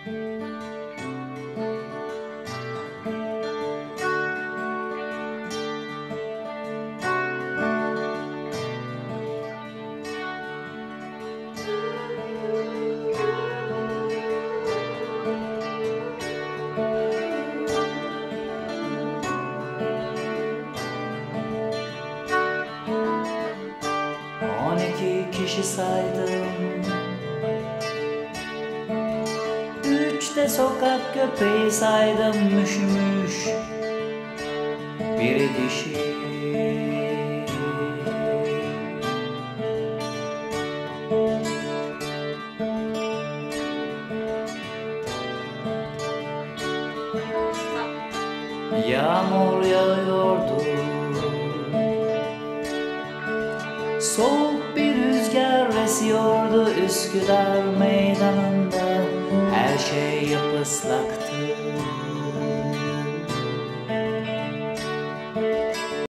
Kişi saydım, 3 de sokak köpeği saydım, müşmüş biri dişi. Yağmur yağıyordu, soğuk bir rüzgar esiyordu Üsküdar meydanında, her şey yapıslaktı.